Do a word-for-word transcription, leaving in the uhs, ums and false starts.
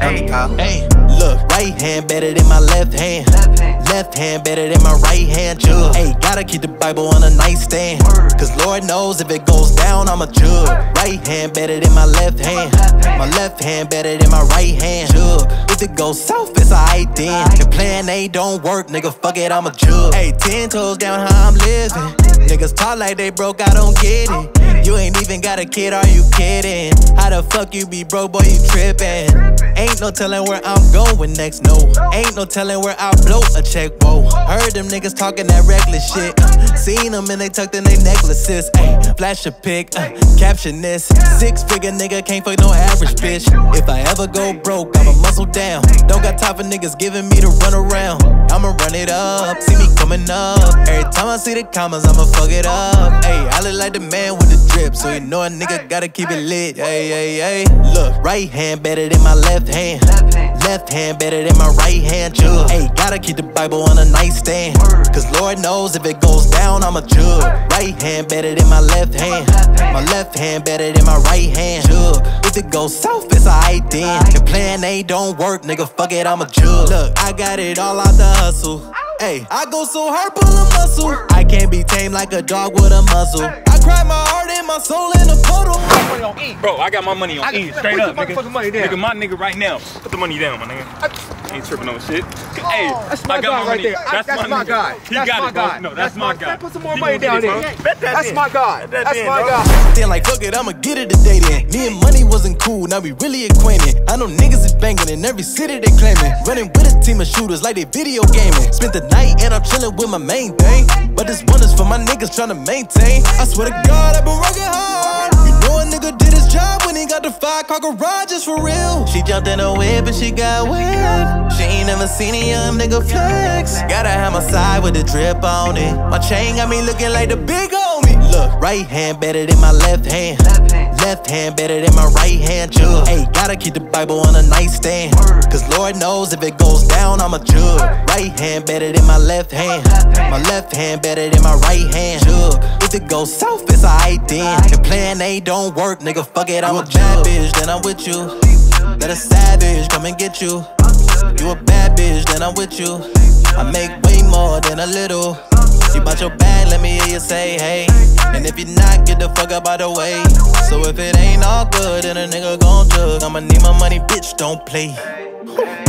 Hey, look, right hand better than my left hand. Left hand better than my right hand, jug. Hey, gotta keep the Bible on a nightstand, cause Lord knows if it goes down, I'm a jug. Right hand better than my left hand. My left hand better than my right hand, jug. If it goes south, it's alright then. If plan A don't work, nigga, fuck it, I'm a jug. Hey, ten toes down how I'm living. Niggas talk like they broke, I don't get it. You ain't even got a kid, are you kidding? How the fuck you be broke, boy, you trippin'? Ain't no telling where I'm going next, no. Ain't no telling where I blow a check, whoa. Heard them niggas talking that reckless shit. Seen them and they tucked in they necklaces. Ay, flash a pic, uh, caption this. Six figure nigga can't fuck no average bitch. If I ever go broke, I'ma muscle down. Don't got time for niggas giving me to run around. I'ma run it up, see me coming up. Every time I see the commas, I'ma fuck it up. Ay, I look like the man with the drip, so you know a nigga gotta keep it lit. Ay, ay, ay. Look, right hand better than my left hand. Left hand better than my right hand, jug. Hey, gotta keep the Bible on a nightstand, cause Lord knows if it goes down, I'm a jug. Right hand better than my left hand. My left hand better than my right hand, jug. If it goes south, it's alright then. If plan A don't work, nigga, fuck it, I'm a jug. Look, I got it all out the hustle. Hey, I go so hard, pull a muscle. I can't be tamed like a dog with a muzzle. I cry my heart and my soul in a puddle. Money on E. Bro, I got my money on E, straight up, nigga. Put the money down. Nigga, my nigga right now. Put the money down, my nigga. I ain't tripping on shit. Hey, that's my guy right there. That's, that's my, my guy. He that's got my it, bro. guy. No, that's, that's my guy. Put some more money down there. That's my guy. That's my guy. Then like, fuck it, I'ma get it today then. Me and money wasn't cool, now we really acquainted. I know niggas is banging in every city they claiming. Running with a team of shooters like they video gaming. Spent the night and I'm chilling with my main thing. But this one is for my niggas trying to maintain. I swear to God, I've been working hard. You know a nigga did his job when he got the five car garages for real. She jumped in a whip and she got wet. She ain't never seen a young nigga flex. Gotta have my side with the drip on it. My chain got me looking like the big homie. Look, right hand better than my left hand. Left hand better than my right hand, jug. Hey, gotta keep the Bible on a nightstand, cause Lord knows if it goes down, I'm a jug. Right hand better than my left hand. My left hand better than my right hand, jug. If it goes south, it's alright then. If plan A don't work, nigga, fuck it, I'm a bad bitch, then I'm with you. Let a savage come and get you. You a bad bitch, then I'm with you. I make way more than a little. You bout your bag, let me hear you say hey. And if you're not, get the fuck up out the way. So if it ain't all good, then a nigga gon' jug. I'ma need my money, bitch, don't play.